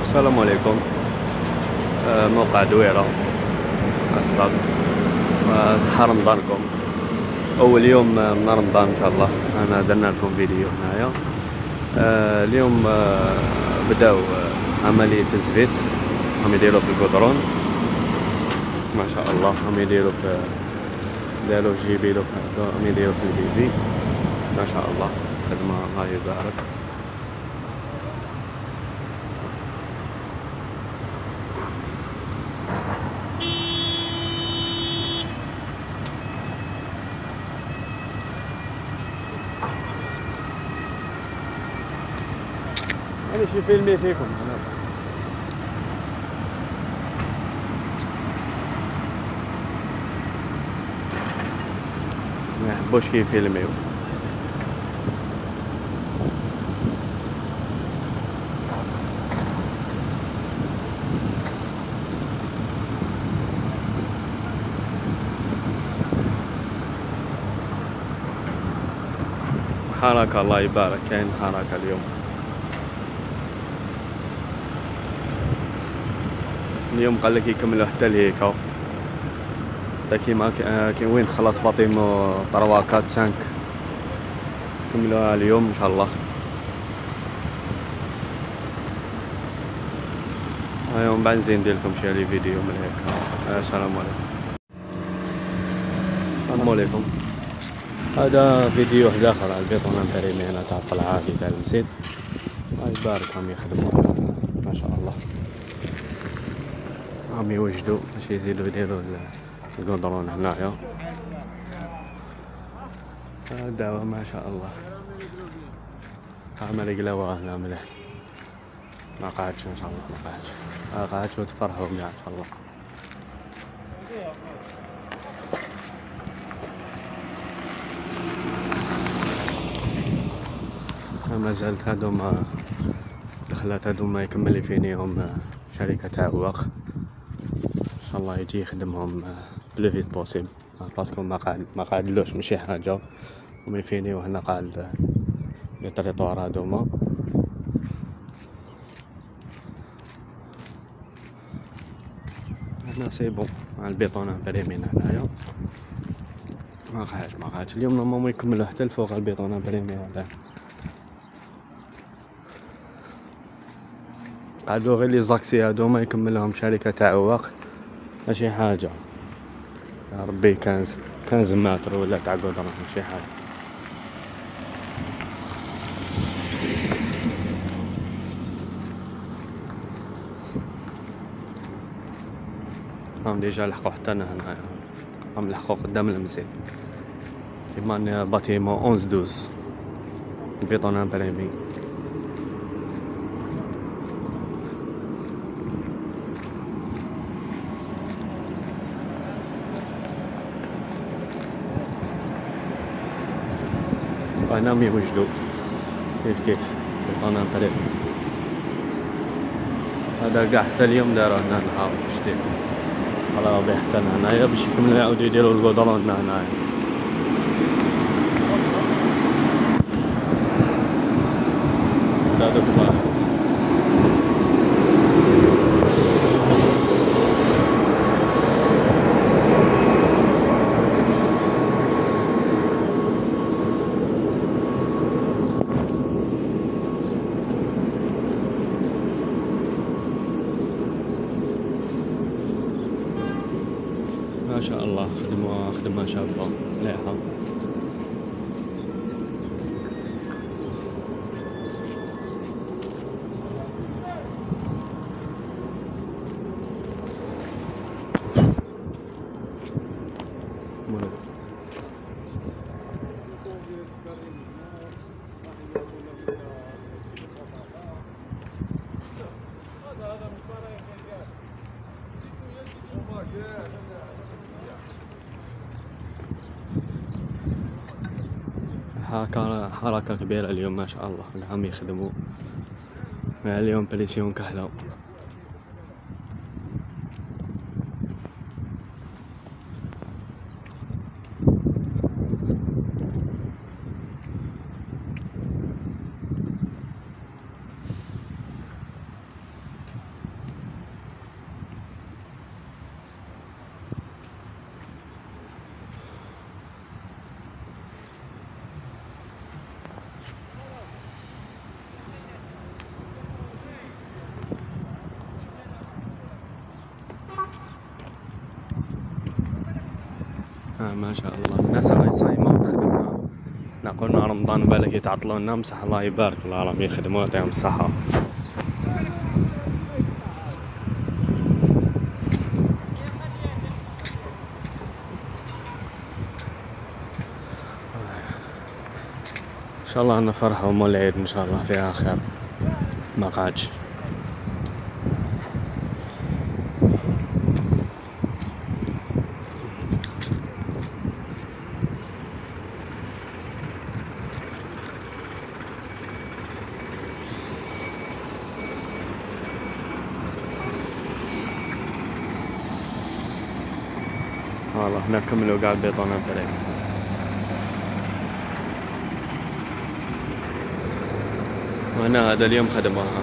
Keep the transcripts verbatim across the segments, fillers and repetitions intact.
السلام عليكم. آه، موقع دويرة أصطاد. آه، صحة رمضانكم، أول يوم من رمضان إن شاء الله. أنا درنا لكم فيديو هنايا. آه، اليوم آه، بداو آه، عملية الزبيط، راهم يديرو في القدرون ما شاء الله. راهم يديرو في دارو جيبي دوك، راهم يديرو في البيبي ما شاء الله. خدمة الله يبارك. أنا شي فيلمي فيكم أنا. ما يحبوش كيفيلميو. حركة الله يبارك، كاين حركة اليوم. اليوم قال لك يكملوا حتى لهيكا، حتى كيما كاين وين خلاص باطيمو طروا كات سانك، كملوها اليوم ان شاء الله. هاي من بعد نزيد ندير لكم شي فيديو من هيك. السلام عليكم. السلام عليكم. هذا فيديو واحد اخر على البيطونه البريمي هنا تاع القلعه تاع المسيد. الله يبارك، راهم يخدموا ما شاء الله، راهم يوجدوا باش يزيدوا يديروا القدرون هنايا. الدعوة ما شاء الله. عمل قلاوة هنا مليح، ما قعدش ان شاء الله، ما قعدش ما قعدش وتفرحوا بها ان شاء الله. ما زالت هادو ما دخلت، هادو ما يكمل فينيهم شركة تاع واق ان شاء الله يجي يخدمهم بلو فيت بوسيبل، باسكو ما قاعد ما قاعدلوش من شي حاجة وما يفينيو هنا قاعد لي طريطوار هادوما. هنا سي بون مع البيطونة بريمين هنايا ما قاعدش ما قاعدش اليوم نورمالمون يكملوا حتى الفوق البيطونة بريمي هذا. قعدوا غير لي زاكسي هادو ما يكملهم شركة تاع واق ماشي حاجة. يا ربي كنز كنز متر ولا تاع قدرة ماشي حاجة. راهم ديجا لحقوا حتى هنايا، راهم لحقوا قدام المسجد كيما باتيمون أونز دوز البيطونة بريمي. وهنا يوجدوا كيف كيف بيطونة بريمي. هذا كاع حتى اليوم داروا هنا النهار باش دير على ربي حتى هنايا باش يكملوا يعاودوا يديروا القدرون هنايا. هذا كبار ما شاء الله. خدمة خدمة شابة مليحة. حركة حركة كبيرة اليوم ما شاء الله، راهم يخدموا اليوم بريسيون كحلة. آه ما شاء الله الناس راهي صايمة وتخدم. نقولنا رمضان بالك يتعطلونا بصح الله يبارك الله راهم يخدموا يعطيهم الصحة. ان شاء الله نفرحوا مول العيد ان شاء الله فيها خير ما قعدش. والله هنا كملوا قاع البيطونة فريق. وهنا هذا اليوم خدموها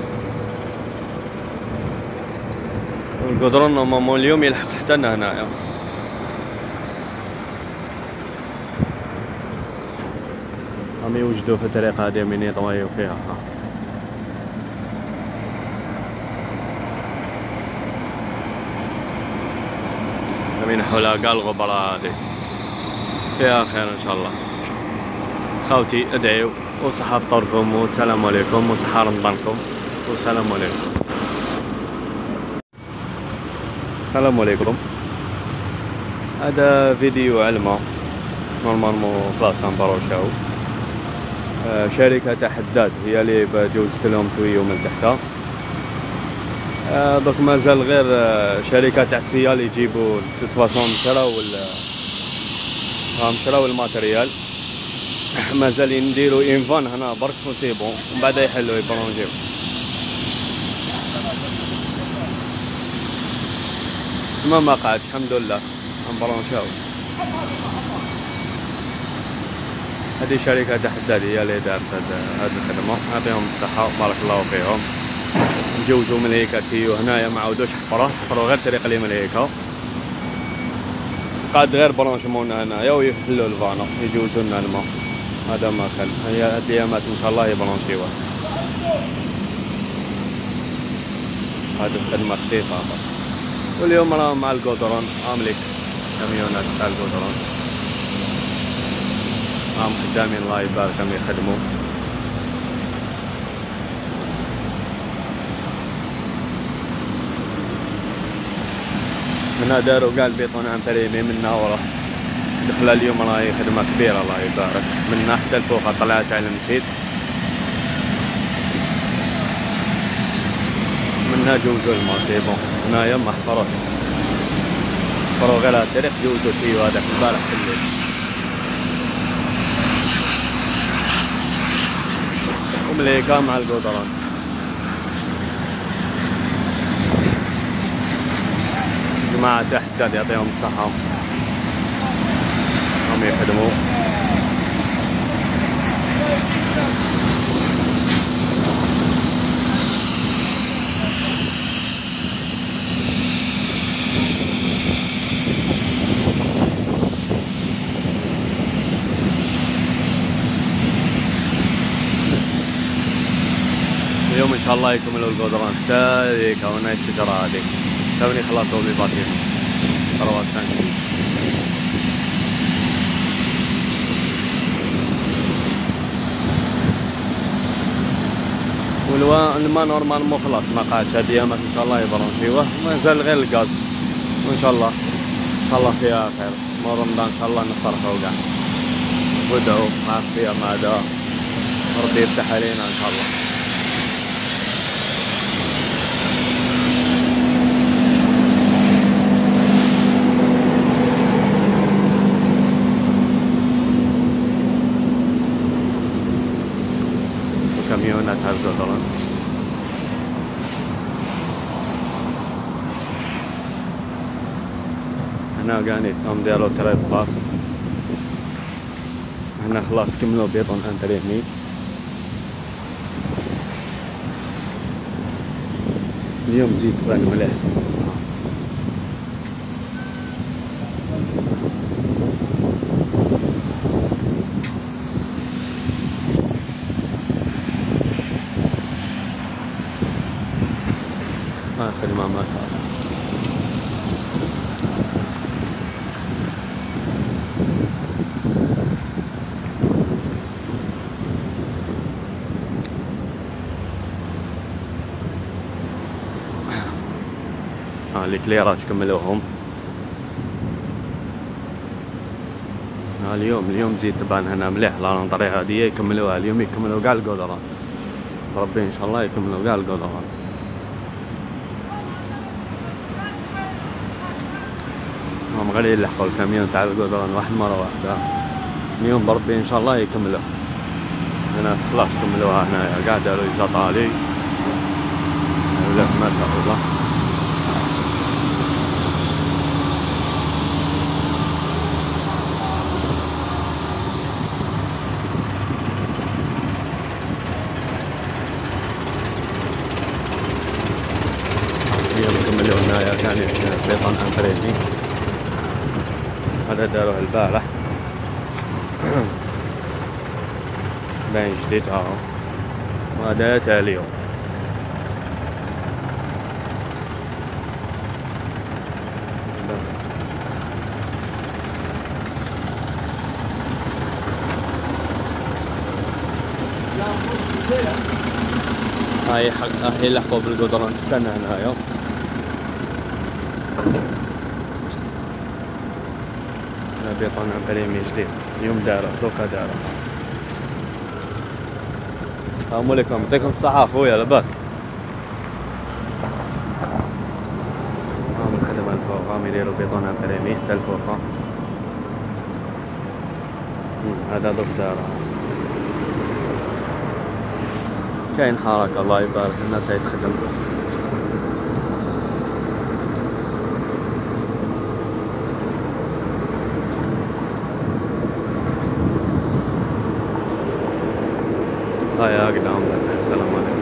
والقدرون هما اليوم يلحق حتى هنايا. هم يوجدوا في الطريق هذه من يطويوا فيها. من حولها قال الغبرة هذه فيها خير ان شاء الله. خوتي ادعيوا وصحة فطوركم والسلام عليكم وصحة رمضانكم والسلام عليكم. السلام عليكم. هذا فيديو علمة نورمالمون خلاص نبروشاو. آه شركة حداد هي اللي جوزت لهم تويو من تحتها. آه دوك مازال غير آه شركة تاع سيال يجيبوا تفاصون مشراو مشراو الماتريال. مازال نديرو انفان هنا برك وسي بون ومن بعد يحلو يبرونجيو. تما ما قعدش الحمد لله نبرونشاو. هذه شركة حداد هي اللي دارت هاد الخدمة يعطيهم الصحة بارك الله فيهم. نجوزو من هيكا كيو هنايا ما عاودوش حفرة حفرو غير الطريق اللي من هيكا قاد غير برونشمون هنايا ويحلو الفانا يجوزو لنا الماء. هذا ما كان هي هاد الايامات ان شاء الله يبرونشيوه. هذه الخدمة خفيفة واليوم راه مع القدرون املك كاميونات تاع القدرون راهم خدامين الله يبارك راهم يخدموا. هنا داروا قال البيطون عن فريمي منا ورا دخل اليوم راهي خدمة كبيرة الله يبارك. منا حتى الفوق طلعت على المسيد منا جوزوا الماء سي بون. هنايا ما حفروش حفروا غير الطريق جوزوا التيو هذاك البارح في الليل. ومليكا مع القدران. جماعة تحت يعطيهم الصحة هم يخدموا. اليوم ان شاء الله يكملوا القدران حتى هذيك هنا الشجرة هذيك توني خلصوا لي باقيين ثروات ثانية. والماء نورمال مو خلاص ما قعدش هاد الايامات ان شاء الله يبرونشيوه. مازال غير الغاز وان شاء الله ان شاء الله فيها خير. مو رمضان ان شاء الله نفرحوا كاع ودعوا مع الصيام هذا ربي يفتح علينا ان شاء الله. كاميونات هالقدران هنا قاعدين هم داروا تريب بار. هنا خلاص كملوا بيطون عن طريق مين اليوم زيت بان مليح. ما خدمة ما شاء الله. الكليرات كملوهم. اليوم اليوم زيد تبان هنا مليح لا طريقة هادية يكملوها اليوم، يكملوا كاع القدران ربي ان شاء الله يكملوا كاع القدران. هم غير يلحقوا الكاميون تاع القدران واحد مرة واحدة اليوم بربي ان شاء الله يكملوا. هنا خلاص كملوها هنايا قاعد داروا زطالي ولا ما شاء الله. اليوم كملوا هنايا كان بيطن امبريدي هذا داروه البارح باين جديد اهو وهذا تاع اليوم. هاي حق هاي لحقوا بالقدران استنى هنايا. هنا بيطن امبريمي جديد اليوم داره دوكا داره. السلام عليكم يعطيكم الصحة اخويا لاباس. هاهم الخدمة الفوق هاهم يديروا بيطون امبريمي حتى الفوق. هذا دوك داره كاين حركة الله يبارك الناس هاي تخدم. هاي قدام السلام عليكم.